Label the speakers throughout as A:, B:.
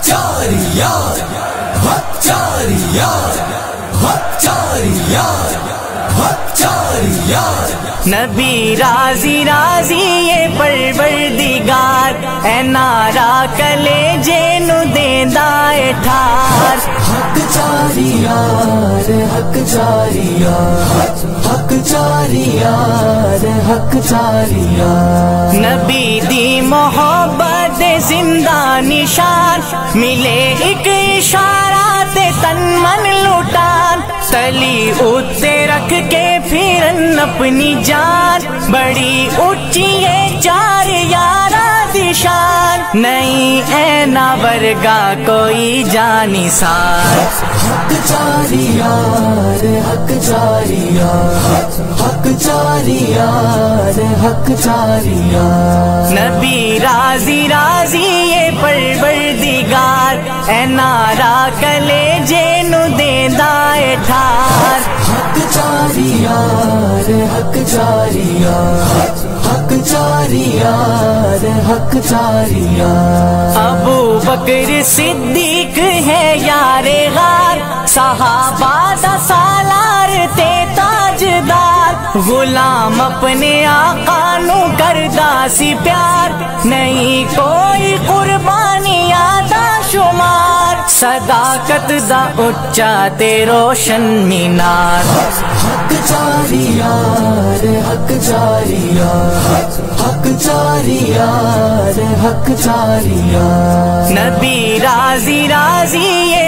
A: چاریار حق چاریار حق چاریار حق چاریار
B: نبی راضی راضی یہ پروردگار اے نارا کلیجے نو دیندا اے ٹھار
A: حق چاریار حق چاریار حق چاریار حق چاریار
B: نبی دی محبت دے زندہ نشان ملے ایک اشارہ تے تن من لٹان تلی اتے رکھ کے پھرن اپنی جان بڑی اونچی ہے چار یارہ دی شان نہیں اے نا ورگا کوئی جانی سار
A: حق چاریار حق چاریار حق چاریار حق چاریار
B: نبی راضی راضی یہ پروردگار اے نارا کلیجے نو دیندا اے ٹھار
A: حق چاریار حق چاریار حق چاریار حق چاریار
B: ابو بکر صدیق ہے یار غار صحابہ دا سالار تے تاجدار غلام اپنے آقا نو کردا سی پیار نہیں کوئی قربانی یادا شمار صداقت دا اچا تے روشن مینار
A: حق چاریار حق چاریار حق چاریار حق چاریار
B: نبی راضی راضی یہ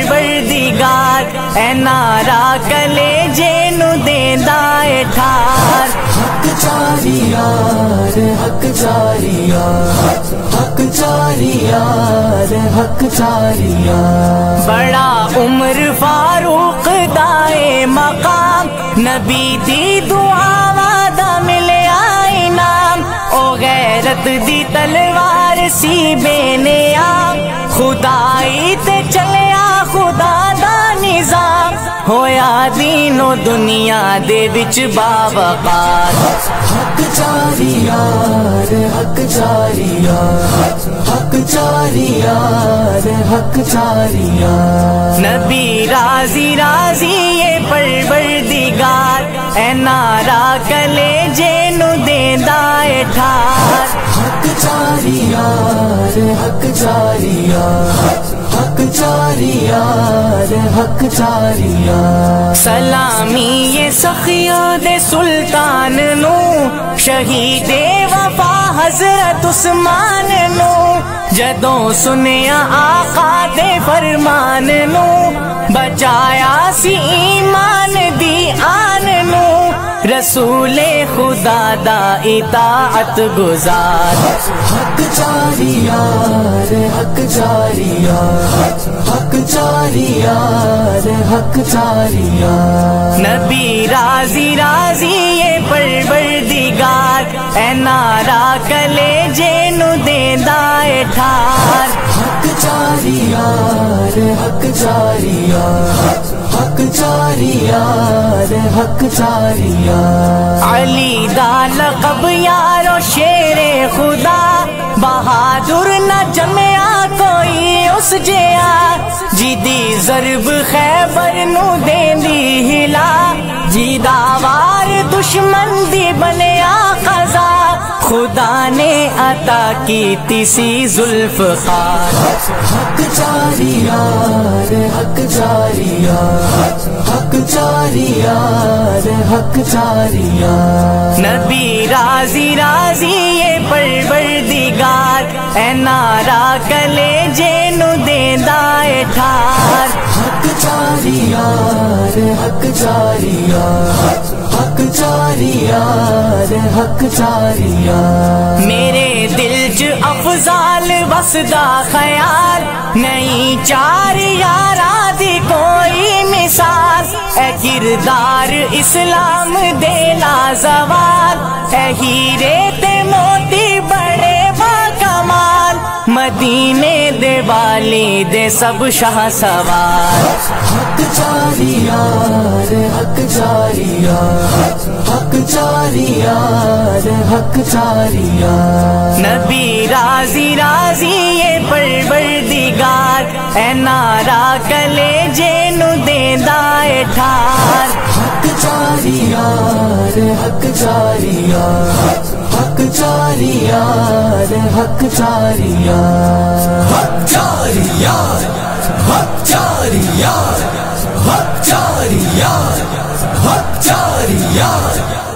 B: پروردگار اے نارا کلیجے نو دیندا اے ٹھار
A: حق چاریار حق چاریار حق چاریار حق چاریار
B: بڑا عمر فاروق دائے مقام نبی دی دعا وعدہ ملیا انعام او غیرت دی تلوار سی بے نیام خدائی تے چلیا خدا دا نظام ہویا دین و دنیا دے وچ باوقار
A: حق چاریار حق چاریار حق چاریار حق چاریار
B: نبی راضی راضی یہ پروردگار اے نارا کلیجے نو دیندا اے ٹھار
A: حق چاریار حق چاریار حق چاریار حق چاریار
B: سلامی یہ سخیوں دے سلطان نو شہید وفا حضرت عثمان نو جدوں سنیا آقا دے فرمان نو بچایا سی ایمان دی آن نو رسول خدا دا اطاعت گزار
A: حق چاریار حق چاریار حق چاریار حق چاریار
B: نبی راضی راضی یہ پروردگار اے نارا کلیجے نو دیندا اے ٹھار
A: حق چاریار حق چاریار حق چاریار حق چاریار
B: علی دا لقب یارو شیر خدا بہادر نہ جمیا کوئی اس جیا جیدی ضرب خیبر نو دیندی ہلا جیدہ وار دشمن دی بنیا قضا خدا نے عطا کی تیسی ذوالفقار
A: حق چاریار حق چاریار حق چاریار حق چاریار
B: نبی راضی راضی یہ پروردگار اے نارا کلیجے نو دیندا اے ٹھار
A: حق چاریار حق چاریار حق چاریار حق چاریار
B: میرے دل چ افضال وسدا خیال نہیں چار یارا دی کوئی مثال اے کردار اسلام دے لازوال اے ہیرے تے موتی بڑے با کمال مدینے دے والی دے سب شاہ سوار
A: حق چاریار حق چاریار حق چاریار حق چاریار
B: نبی راضی راضی یہ پروردگار اے نارا کلیجے نو دیندا اے ٹھار
A: حق جاری یار حق جاری یار حق جاری یار حق جاری یار حق جاری یار حق جاری یار حق جاری یار حق جاری یار